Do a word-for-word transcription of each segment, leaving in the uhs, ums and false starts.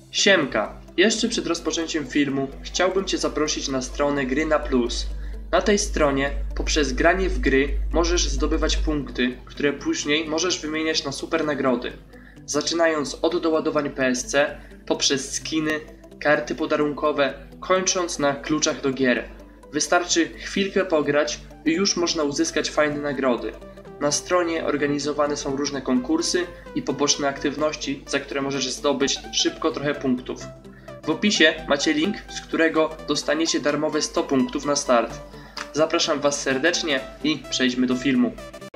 Siemka, jeszcze przed rozpoczęciem filmu chciałbym Cię zaprosić na stronę Gry na Plus. Na tej stronie poprzez granie w gry możesz zdobywać punkty, które później możesz wymieniać na super nagrody. Zaczynając od doładowań P S C, poprzez skiny, karty podarunkowe, kończąc na kluczach do gier. Wystarczy chwilkę pograć i już można uzyskać fajne nagrody. Na stronie organizowane są różne konkursy i poboczne aktywności, za które możesz zdobyć szybko trochę punktów. W opisie macie link, z którego dostaniecie darmowe sto punktów na start. Zapraszam Was serdecznie i przejdźmy do filmu.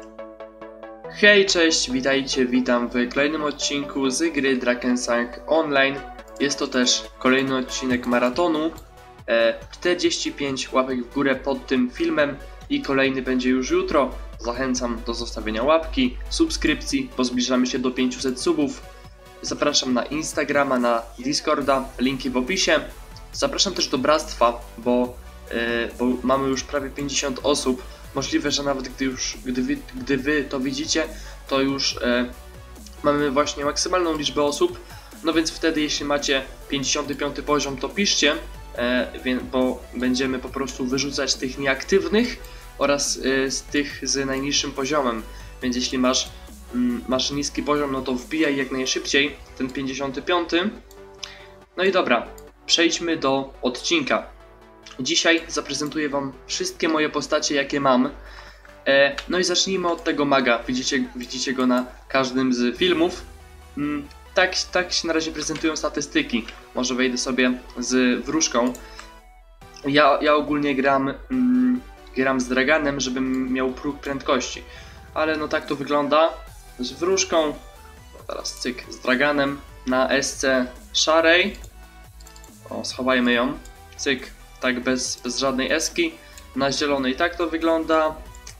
Hej, cześć, witajcie, witam w kolejnym odcinku z gry Drakensang Online. Jest to też kolejny odcinek maratonu. czterdzieści pięć łapek w górę pod tym filmem i kolejny będzie już jutro. Zachęcam do zostawienia łapki, subskrypcji, bo zbliżamy się do pięciuset subów. Zapraszam na Instagrama, na Discorda, linki w opisie. Zapraszam też do Bractwa, bo, yy, bo mamy już prawie pięćdziesiąt osób. Możliwe, że nawet gdy, już, gdy, wy, gdy wy to widzicie, to już yy, mamy właśnie maksymalną liczbę osób. No więc wtedy, jeśli macie pięćdziesiąty piąty poziom, to piszcie, yy, bo będziemy po prostu wyrzucać tych nieaktywnych oraz y, z tych z najniższym poziomem, więc jeśli masz, mm, masz niski poziom, no to wbijaj jak najszybciej ten pięćdziesiąty piąty. No i dobra, przejdźmy do odcinka. Dzisiaj zaprezentuję Wam wszystkie moje postacie, jakie mam. E, no i zacznijmy od tego maga, widzicie, widzicie go na każdym z filmów. Mm, tak, tak się na razie prezentują statystyki. Może wejdę sobie z wróżką. Ja, ja ogólnie gram... Mm, Gram z Draganem, żebym miał próg prędkości. Ale no tak to wygląda. Z wróżką. No teraz cyk z Draganem. Na S C szarej. O, schowajmy ją. Cyk, tak bez, bez żadnej eski. Na zielonej tak to wygląda.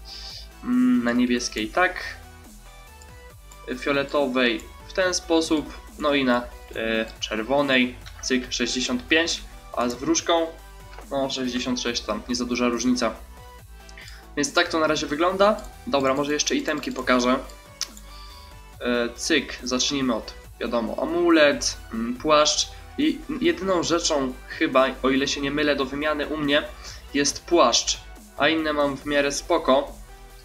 Na niebieskiej tak. Fioletowej w ten sposób. No i na e, czerwonej cyk sześćdziesiąt pięć. A z wróżką no sześćdziesiąt sześć, tam nie za duża różnica. Więc tak to na razie wygląda. Dobra, może jeszcze itemki pokażę. E, cyk, zacznijmy od, wiadomo, amulet, m, płaszcz. I jedyną rzeczą chyba, o ile się nie mylę, do wymiany u mnie jest płaszcz. A inne mam w miarę spoko.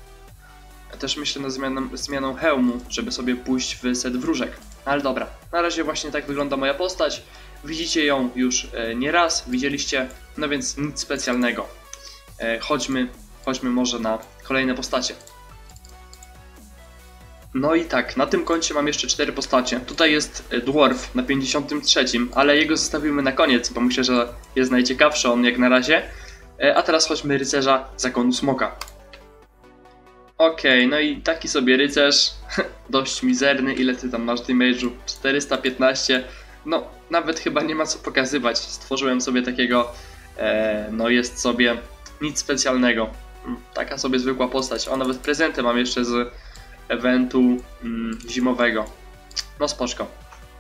Ja też myślę nad zmianą, zmianą hełmu, żeby sobie pójść w set wróżek. Ale dobra, na razie właśnie tak wygląda moja postać. Widzicie ją już e, nie raz, widzieliście, no więc nic specjalnego. E, chodźmy. Chodźmy może na kolejne postacie. No i tak, na tym koncie mam jeszcze cztery postacie. Tutaj jest Dwarf na pięćdziesiątym trzecim, ale jego zostawimy na koniec, bo myślę, że jest najciekawszy on jak na razie. A teraz chodźmy rycerza Zakonu Smoka. Okej, okay, no i taki sobie rycerz, dość mizerny. Ile ty tam masz damage'u? czterysta piętnaście. No, nawet chyba nie ma co pokazywać. Stworzyłem sobie takiego, e, no jest sobie nic specjalnego. Taka sobie zwykła postać. O, nawet prezenty mam jeszcze z eventu mm, zimowego. No spoczko.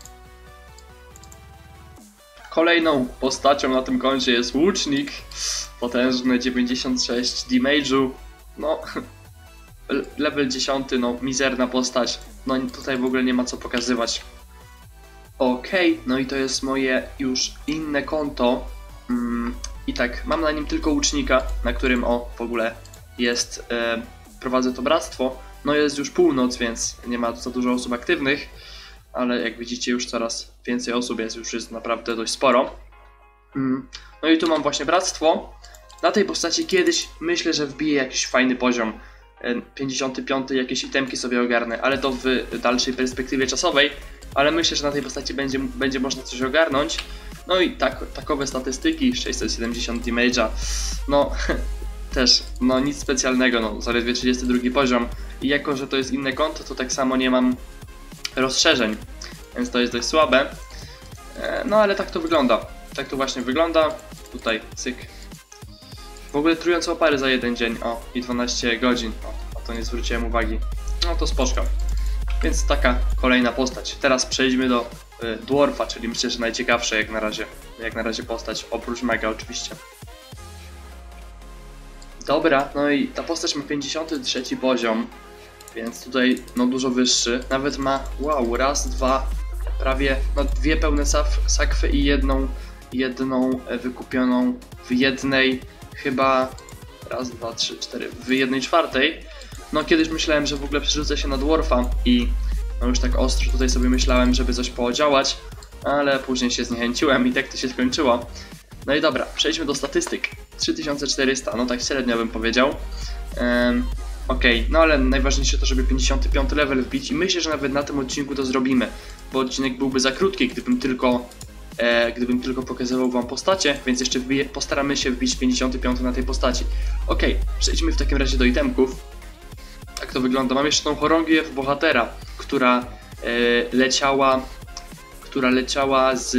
Kolejną postacią na tym koncie jest łucznik. Potężny dziewięćdziesiąt sześć damage'u. No, level dziesiąty, no mizerna postać. No tutaj w ogóle nie ma co pokazywać. Okej, okay, no i to jest moje już inne konto. Mm, I tak, mam na nim tylko łucznika, na którym o w ogóle jest, e, prowadzę to bractwo. No jest już północ, więc nie ma za dużo osób aktywnych, ale jak widzicie już coraz więcej osób jest, już jest naprawdę dość sporo. Mm, no i tu mam właśnie bractwo. Na tej postaci kiedyś myślę, że wbiję jakiś fajny poziom. E, pięćdziesiąty piąty, jakieś itemki sobie ogarnę, ale to w dalszej perspektywie czasowej. Ale myślę, że na tej postaci będzie, będzie można coś ogarnąć. No i tak, takowe statystyki, sześćset siedemdziesiąt damage'a, no też no nic specjalnego, no zaledwie trzydziesty drugi poziom. I jako, że to jest inne konto, to tak samo nie mam rozszerzeń, więc to jest dość słabe. E, no ale tak to wygląda, tak to właśnie wygląda. Tutaj cyk. W ogóle trujące opary za jeden dzień, o i dwanaście godzin, o, a to nie zwróciłem uwagi. No to spoczko. Więc taka kolejna postać. Teraz przejdźmy do y, Dwarfa, czyli myślę, że najciekawsza jak na razie, jak na razie postać, oprócz maga oczywiście. Dobra, no i ta postać ma pięćdziesiąty trzeci poziom, więc tutaj no dużo wyższy. Nawet ma, wow, raz, dwa, prawie no, dwie pełne sakwy i jedną, jedną wykupioną w jednej, chyba raz, dwa, trzy, cztery, w jednej czwartej. No kiedyś myślałem, że w ogóle przerzucę się na dwarfa i no już tak ostro tutaj sobie myślałem, żeby coś podziałać, ale później się zniechęciłem i tak to się skończyło. No i dobra, przejdźmy do statystyk. trzy tysiące czterysta, no tak średnio bym powiedział. Um, Okej, okay. No ale najważniejsze to, żeby pięćdziesiąty piąty level wbić i myślę, że nawet na tym odcinku to zrobimy, bo odcinek byłby za krótki, gdybym tylko, e, gdybym tylko pokazywał wam postacie, więc jeszcze wbije, postaramy się wbić pięćdziesiąty piąty na tej postaci. Okej, okay. Przejdźmy w takim razie do itemków. Tak to wygląda. Mam jeszcze tą chorągiew bohatera, która e, leciała, która leciała z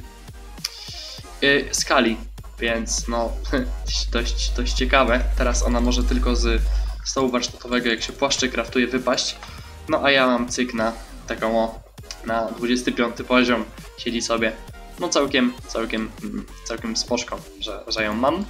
e, skali, więc no dość, dość ciekawe. Teraz ona może tylko z stołu warsztatowego, jak się płaszczy kraftuje, wypaść. No a ja mam cyk na taką o, na dwudziesty piąty poziom, siedzi sobie. No całkiem, całkiem, całkiem spoczko, że, że ją mam.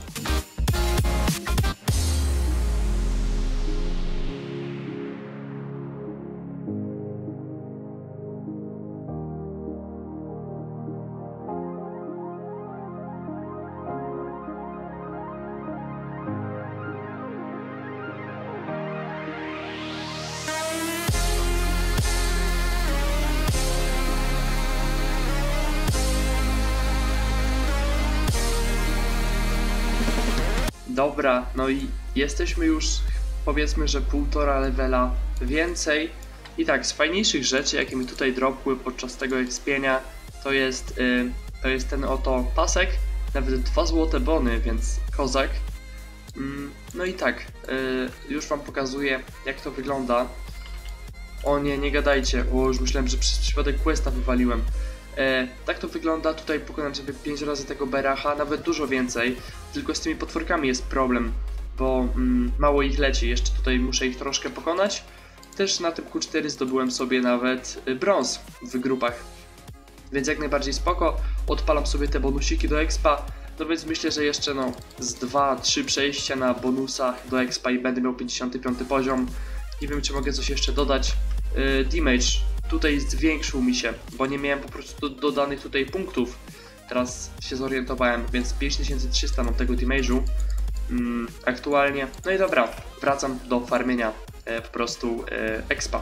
Dobra, no i jesteśmy już, powiedzmy, że półtora levela więcej. I tak, z fajniejszych rzeczy, jakie mi tutaj dropły podczas tego expienia, to jest, yy, to jest ten oto pasek, nawet dwa złote bony, więc kozak. Yy, no i tak, yy, już wam pokazuję, jak to wygląda. O nie, nie gadajcie, o już myślałem, że przez przypadek questa wywaliłem. E, tak to wygląda, tutaj pokonam sobie pięć razy tego beracha, nawet dużo więcej, tylko z tymi potworkami jest problem, bo mm, mało ich leci, jeszcze tutaj muszę ich troszkę pokonać. Też na tym Q cztery zdobyłem sobie nawet brąz w grupach, więc jak najbardziej spoko, odpalam sobie te bonusiki do expa, no więc myślę, że jeszcze no z dwa trzy przejścia na bonusach do expa i będę miał pięćdziesiąty piąty poziom. Nie wiem, czy mogę coś jeszcze dodać. Yy, damage tutaj zwiększył mi się, bo nie miałem po prostu do, dodanych tutaj punktów. Teraz się zorientowałem, więc pięć tysięcy trzysta mam tego damage'u mm, aktualnie. No i dobra, wracam do farmienia e, po prostu e, expa.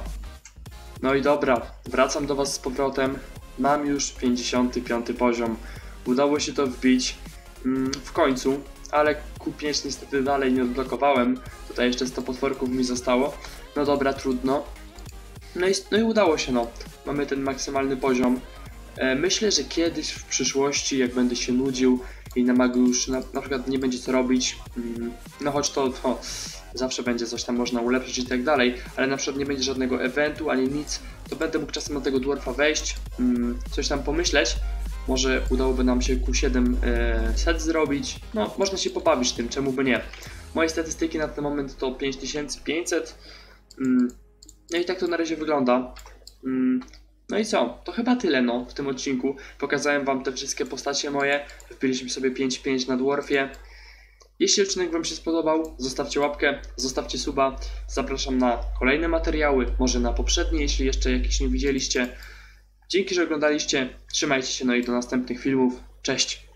No i dobra, wracam do was z powrotem. Mam już pięćdziesiąty piąty poziom. Udało się to wbić mm, w końcu, ale Q pięć niestety dalej nie odblokowałem. Tutaj jeszcze sto potworków mi zostało. No dobra, trudno. No i, no i udało się, no. Mamy ten maksymalny poziom. E, myślę, że kiedyś w przyszłości, jak będę się nudził i na magu już na, na przykład nie będzie co robić, mm, no choć to, to zawsze będzie coś tam można ulepszyć i tak dalej, ale na przykład nie będzie żadnego eventu ani nic, to będę mógł czasem na tego dwarfa wejść, mm, coś tam pomyśleć. Może udałoby nam się Q siedem e, set zrobić. No, można się pobawić tym, czemu by nie. Moje statystyki na ten moment to pięć tysięcy pięćset. Mm, no i tak to na razie wygląda. Mm, no i co? To chyba tyle no w tym odcinku. Pokazałem wam te wszystkie postacie moje. Wbiliśmy sobie pięć pięć na dwarfie. Jeśli odcinek wam się spodobał, zostawcie łapkę, zostawcie suba. Zapraszam na kolejne materiały, może na poprzednie, jeśli jeszcze jakieś nie widzieliście. Dzięki, że oglądaliście. Trzymajcie się, no i do następnych filmów. Cześć!